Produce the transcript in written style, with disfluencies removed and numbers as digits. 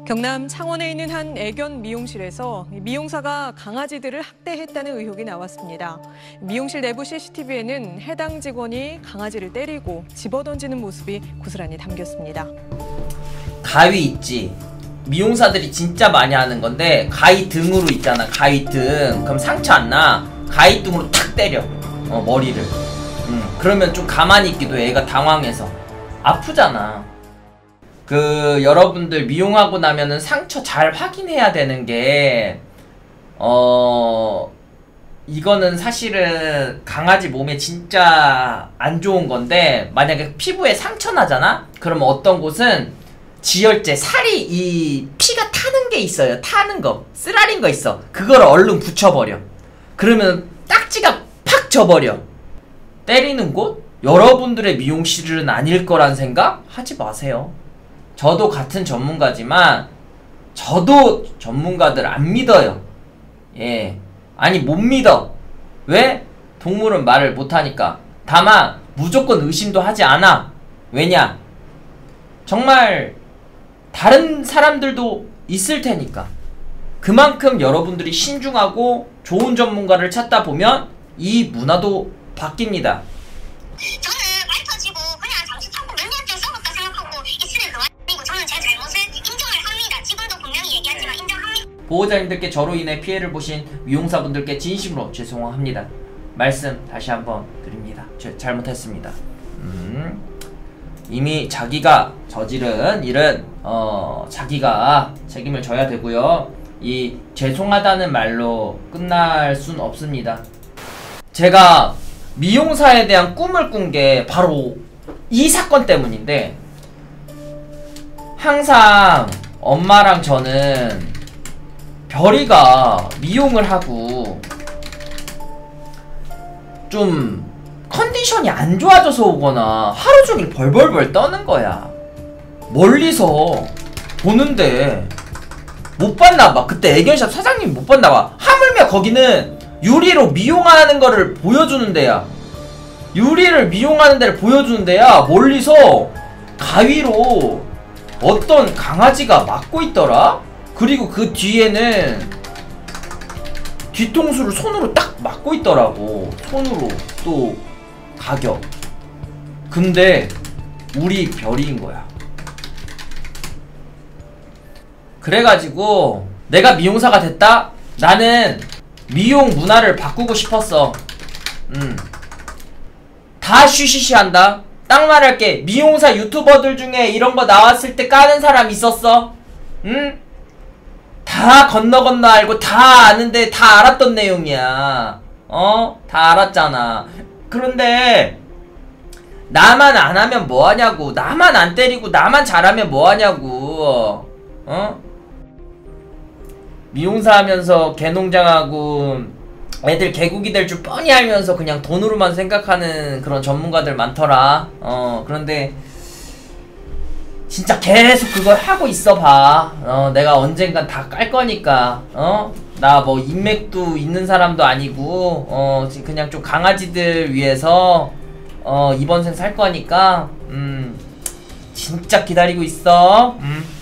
경남 창원에 있는 한 애견 미용실에서 미용사가 강아지들을 학대했다는 의혹이 나왔습니다. 미용실 내부 CCTV에는 해당 직원이 강아지를 때리고 집어던지는 모습이 고스란히 담겼습니다. 가위 있지? 미용사들이 진짜 많이 하는 건데 가위 등으로 있잖아. 가위 등. 그럼 상처 안 나. 가위 등으로 탁 때려. 머리를. 그러면 좀 가만히 있기도 해. 애가 당황해서. 아프잖아. 여러분들 미용하고 나면은 상처 잘 확인해야 되는 게 이거는 사실은 강아지 몸에 진짜 안 좋은 건데, 만약에 피부에 상처 나잖아? 그러면 어떤 곳은 지혈제, 살이 이 피가 타는 게 있어요. 타는 거, 쓰라린 거 있어. 그걸 얼른 붙여버려. 그러면 딱지가 팍 져버려. 때리는 곳? 여러분들의 미용실은 아닐 거란 생각 하지 마세요. 저도 같은 전문가지만 저도 전문가들 안 믿어요. 예, 아니 못 믿어. 왜? 동물은 말을 못하니까. 다만 무조건 의심도 하지 않아. 왜냐? 정말 다른 사람들도 있을 테니까. 그만큼 여러분들이 신중하고 좋은 전문가를 찾다 보면 이 문화도 바뀝니다. 저는 말 터지고 그냥 잠시 참고 몇 년째 썩었다 생각하고 있으면 그만이고, 저는 제 잘못을 인정을 합니다. 직원도 분명히 얘기하지만 인정합니다. 보호자님들께 저로 인해 피해를 보신 미용사분들께 진심으로 죄송합니다. 말씀 다시 한번 드립니다. 잘못했습니다. 이미 자기가 저지른 일은 자기가 책임을 져야 되고요. 이 죄송하다는 말로 끝날 순 없습니다. 제가 미용사에 대한 꿈을 꾼 게 바로 이 사건 때문인데, 항상 엄마랑 저는 별이가 미용을 하고 좀 컨디션이 안 좋아져서 오거나 하루 종일 벌벌벌 떠는 거야. 멀리서 보는데 못 봤나봐. 그때 애견샵 사장님이 못 봤나봐. 하물며 거기는 유리로 미용하는 거를 보여주는 데야. 유리를 미용하는 데를 보여주는 데야. 멀리서 가위로 어떤 강아지가 막고 있더라? 그리고 그 뒤에는 뒤통수를 손으로 딱 막고 있더라고. 손으로 또 가격. 근데 우리 별이인 거야. 그래가지고 내가 미용사가 됐다? 나는 미용 문화를 바꾸고 싶었어. 다 쉬쉬쉬 한다. 딱 말할게. 미용사 유튜버들 중에 이런 거 나왔을 때 까는 사람 있었어? 응? 다 건너 알고 다 아는데 다 알았던 내용이야. 다 알았잖아. 그런데 나만 안 하면 뭐하냐고. 나만 안 때리고 나만 잘하면 뭐하냐고. 미용사 하면서 개농장하고 애들 개구기 될 줄 뻔히 알면서 그냥 돈으로만 생각하는 그런 전문가들 많더라. 그런데 진짜 계속 그걸 하고 있어봐. 내가 언젠간 다 깔 거니까. 나 뭐 인맥도 있는 사람도 아니고 그냥 좀 강아지들 위해서 이번 생 살 거니까 진짜 기다리고 있어.